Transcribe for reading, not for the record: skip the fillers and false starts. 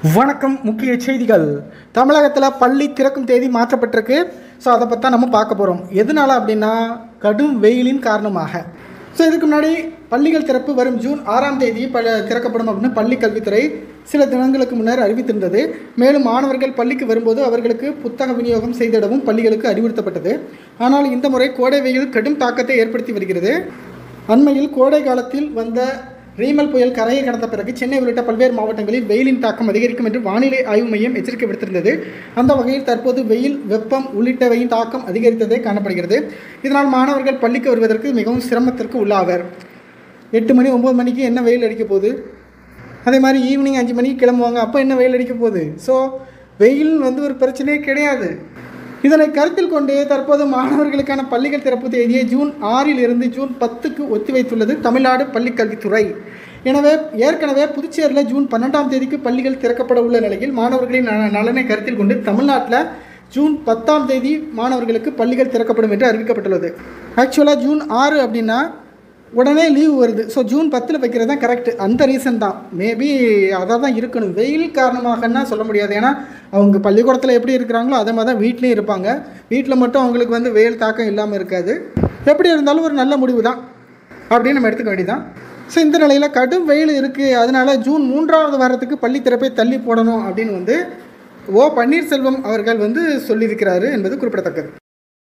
வணக்கம். முக்கிய செய்திகள். தமிழகத்தில் பள்ளி திறக்கும் தேதி மாற்றப்பட்டிருக்கு. ஸோ அதை பற்றி நம்ம பார்க்க போகிறோம். எதனால் அப்படின்னா கடும் வெயிலின் காரணமாக. ஸோ இதுக்கு முன்னாடி பள்ளிகள் திறப்பு வரும் ஜூன் 6ஆம் தேதி திறக்கப்படும் அப்படின்னு பள்ளி கல்வித்துறை சில தினங்களுக்கு முன்னர் அறிவித்திருந்தது. மேலும் மாணவர்கள் பள்ளிக்கு வரும்போது அவர்களுக்கு புத்தக விநியோகம் செய்திடவும் பள்ளிகளுக்கு அறிவுறுத்தப்பட்டது. ஆனால் இந்த முறை கோடை வெயில் கடும் தாக்கத்தை ஏற்படுத்தி வருகிறது. அண்மையில் கோடை காலத்தில் வந்த ரீமல் புயல் கரையை கடந்த பிறகு சென்னை உள்ளிட்ட பல்வேறு மாவட்டங்களில் வெயிலின் தாக்கம் அதிகரிக்கும் என்று வானிலை ஆய்வு மையம் எச்சரிக்கை விடுத்திருந்தது. அந்த வகையில் தற்போது வெயில், வெப்பம் உள்ளிட்டவையின் தாக்கம் அதிகரித்ததே காணப்படுகிறது. இதனால் மாணவர்கள் பள்ளிக்கு வருவதற்கு மிகவும் சிரமத்திற்கு உள்ளாவர். 8 மணி 9 மணிக்கு என்ன வெயில் அடிக்க போகுது, அதே மாதிரி ஈவினிங் 5 மணிக்கு கிளம்புவாங்க, அப்போ என்ன வெயில் அடிக்க போகுது. ஸோ வெயில் ஒரு பிரச்சனையே கிடையாது. இதனை கருத்தில் கொண்டு தற்போது மாணவர்களுக்கான பள்ளிகள் திறப்பு தேதியை ஜூன் 6 இருந்து ஜூன் 10க்கு ஒத்திவைத்துள்ளது தமிழ்நாடு பள்ளிக்கல்வித்துறை. எனவே ஏற்கனவே புதுச்சேரியில் ஜூன் 12ஆம் தேதிக்கு பள்ளிகள் திறக்கப்பட உள்ள நிலையில் மாணவர்களின் நலனை கருத்தில் கொண்டு தமிழ்நாட்டில் ஜூன் 10ஆம் தேதி மாணவர்களுக்கு பள்ளிகள் திறக்கப்படும் என்று அறிவிக்கப்பட்டுள்ளது. ஆக்சுவலாக ஜூன் 6 அப்படின்னா உடனே லீவ் வருது. ஸோ ஜூன் 10 வைக்கிறது தான் கரெக்ட். அந்த ரீசன் தான், மேபி அதாக தான் இருக்கணும். வெயில் காரணமாகன்னா சொல்ல முடியாது. ஏன்னா அவங்க பள்ளிக்கூடத்தில் எப்படி இருக்கிறாங்களோ அதே மாதிரி தான் வீட்லேயும் இருப்பாங்க. வீட்டில் மட்டும் அவங்களுக்கு வெயில் தாக்கம் இல்லாமல் இருக்காது. எப்படி இருந்தாலும் ஒரு நல்ல முடிவு தான் அப்படின்னு நம்ம எடுத்துக்க வேண்டியதான். ஸோ இந்த நிலையில் கடும் வெயில் இருக்குது. அதனால் ஜூன் 3ஆவது வாரத்துக்கு பள்ளி திறப்பை தள்ளி போடணும் அப்படின்னு ஓ பன்னீர்செல்வம் அவர்கள் சொல்லியிருக்கிறாரு என்பது குறிப்பிடத்தக்கது.